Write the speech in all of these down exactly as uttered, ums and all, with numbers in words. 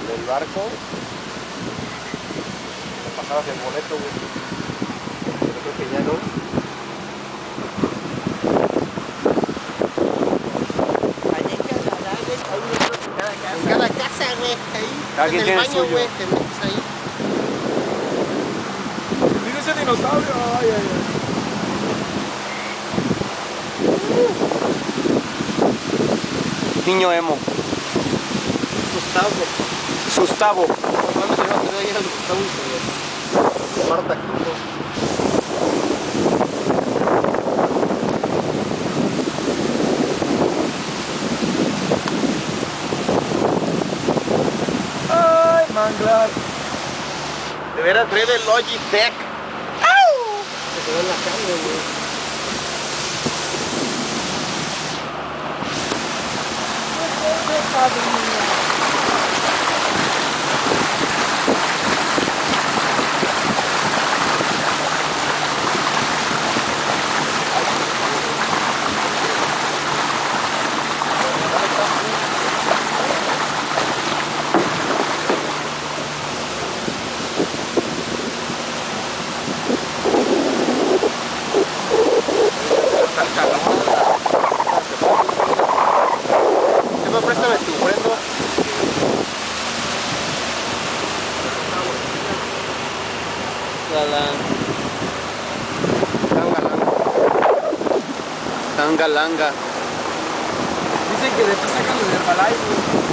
del barco. Me pasabas el boleto, güey. Pero creo que ya no. Allá en Canadá, güey, hay un otro en cada casa. En cada casa, güey, ahí. Cada quien en el tiene el baño, suyo. güey, te metes ahí. Mira ese dinosaurio. Ay, ay, ay. Niño emo. Gustavo. Sustavo. Cuando se va a quedar ahí al Gustavo y se los Marta Quinto. Ay, manglar. De veras, trae el Logitech. Se quedó en la cama, güey. Préstame tu prendo. Galán. Tanga langa. Dicen que después sacan los de Herbalife, güey.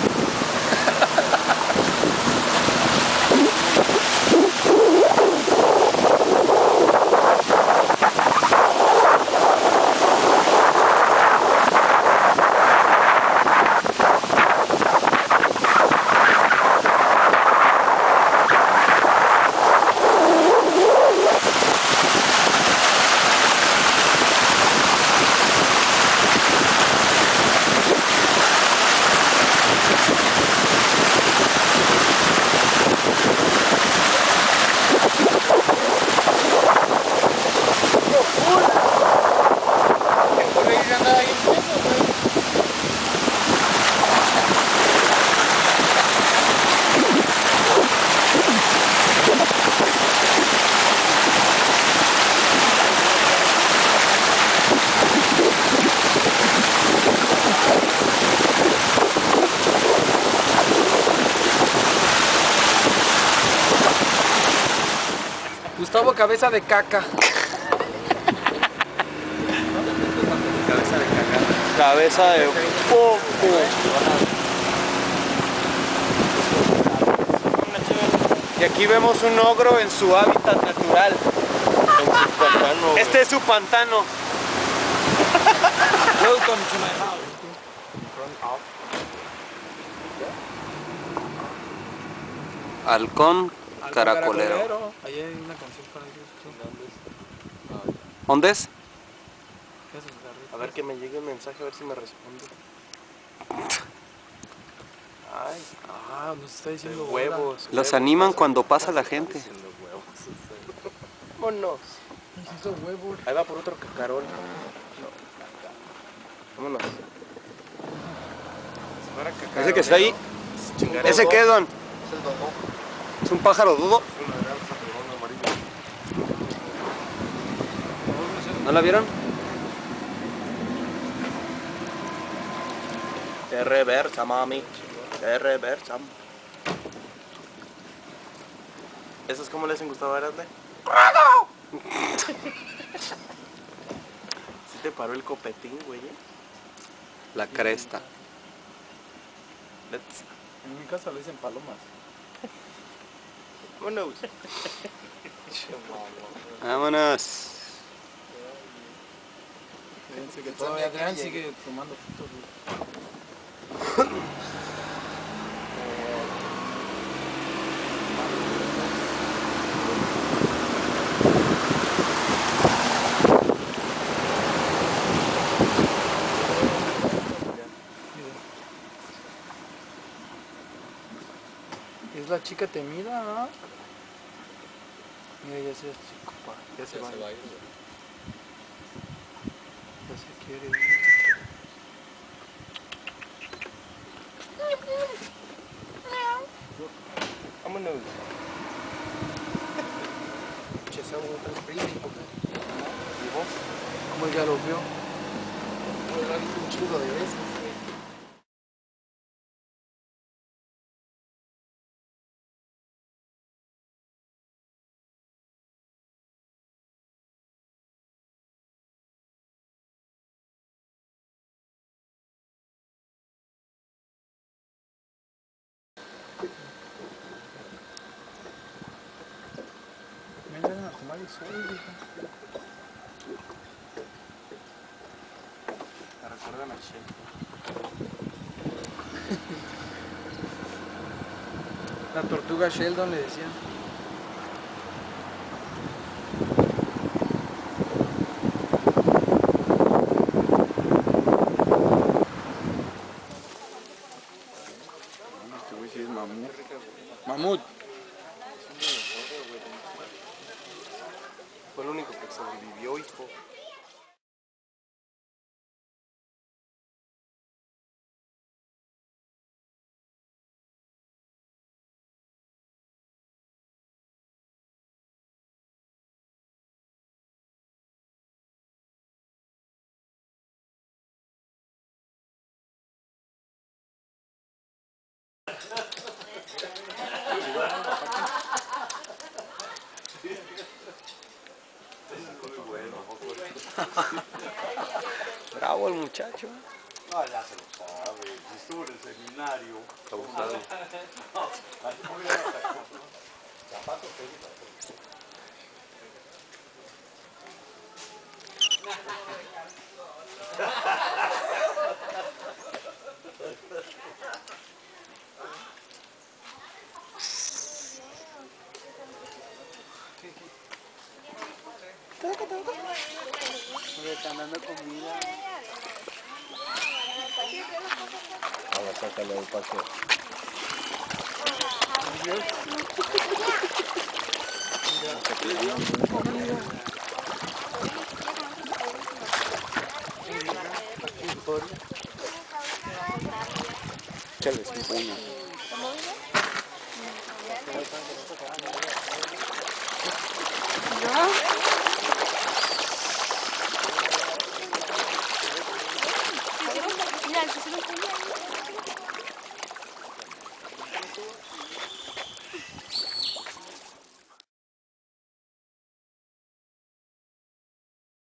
Gustavo cabeza de caca. Cabeza de cagada. Cabeza de popo. Y aquí vemos un ogro en su hábitat natural. En su pantano. Este es su pantano. Welcome to my house. Halcón caracolero. Ahí hay una canción para ellos. ¿Dónde es? Esos garritos. A ver que me llegue un mensaje, a ver si me responde. Ay, Ah, nos está diciendo huevos. Los huevos. animan cuando pasa la gente. Diciendo huevos. Vámonos. Necesito huevos. Ahí va por otro cacarón. Vámonos. Ese que está ahí. ¿Ese qué, don? ¿Es un pájaro dudo? ¿No la vieron? De reversa, mami. De reversa. ¿Eso es como le hacen Gustavo Aranda? ¿Sí te paró el copetín, güey? La cresta. Let's... En mi casa le dicen palomas. Vámonos. Vámonos. Fíjense que todavía Adrián sigue tomando fotos. Es la chica temida, ¿no? Mira, ya se chico, pa. Ya se va. Ya se quiere ir. Vámonos. Che, somos un príncipe. ¿Y vos? ¿Cómo ya lo vio? Yo lo he visto un chingo de veces. Vengan a tomar el sol, hija. Me recuerda a Machete. La tortuga Sheldon le decían. Este güey sí es mamut. Mamut. Fue el único que sobrevivió, hijo. Bravo el muchacho. No, ya se lo sabe. Si estuvo en el seminario. Está abusado. Zapatos Le están dando comida. Ahora sácalo del paseo. Chale, sin puño. ¿Ya?